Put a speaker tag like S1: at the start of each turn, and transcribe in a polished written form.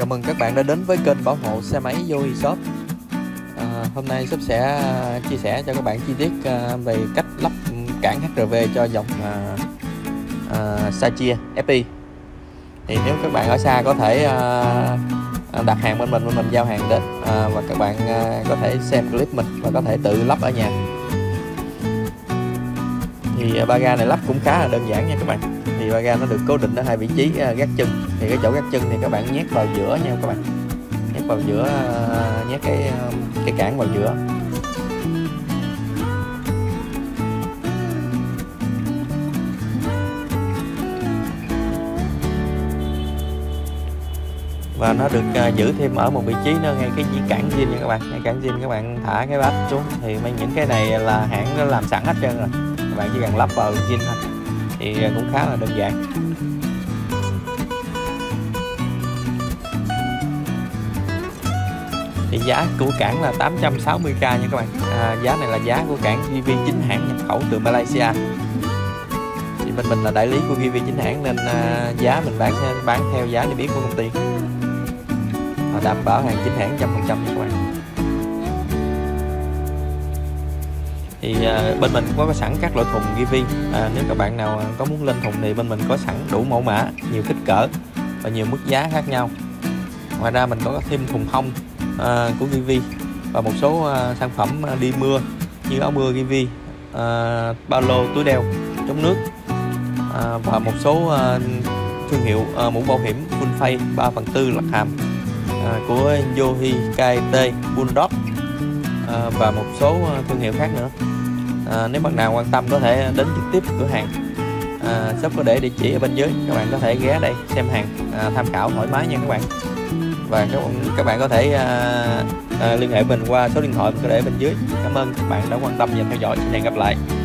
S1: Chào mừng các bạn đã đến với kênh bảo hộ xe máy Yohi Shop. Hôm nay shop sẽ chia sẻ cho các bạn chi tiết về cách lắp cản HRV cho dòng Sachia FI. Thì nếu các bạn ở xa có thể đặt hàng bên mình giao hàng đến, và các bạn có thể xem clip mình và có thể tự lắp ở nhà. Thì ba ga này lắp cũng khá là đơn giản nha các bạn. Thì ba ga nó được cố định ở hai vị trí gác chân. Thì cái chỗ gác chân thì các bạn nhét vào giữa nha các bạn, nhét vào giữa, nhét cái cản vào giữa. Và nó được giữ thêm ở một vị trí nữa ngay cái cản zin nha các bạn. Ngay cản zin các bạn thả cái bát xuống thì những cái này là hãng nó làm sẵn hết trơn rồi, các bạn chỉ cần lắp vào zin thôi, thì cũng khá là đơn giản. Thì giá của cản là 860k nha các bạn. Giá này là giá của cản GV chính hãng nhập khẩu từ Malaysia. Thì bên mình là đại lý của GV chính hãng nên giá mình bán theo giá niêm yết của công ty, đảm bảo hàng chính hãng 100% nha các bạn. Thì bên mình có sẵn các loại thùng GV. Nếu các bạn nào có muốn lên thùng thì bên mình có sẵn đủ mẫu mã, nhiều kích cỡ và nhiều mức giá khác nhau. Ngoài ra mình có thêm thùng thông của GV và một số sản phẩm đi mưa như áo mưa GV, ba lô, túi đeo chống nước, và một số thương hiệu mũ bảo hiểm full face 3/4 lật hàm của Yohi, KT, Bulldog, và một số thương hiệu khác nữa. Nếu bạn nào quan tâm có thể đến trực tiếp cửa hàng. Shop có để địa chỉ ở bên dưới, các bạn có thể ghé đây xem hàng, tham khảo thoải mái nha các bạn. Và các bạn có thể liên hệ mình qua số điện thoại mình có để bên dưới. Cảm ơn các bạn đã quan tâm và theo dõi. Xin hẹn gặp lại.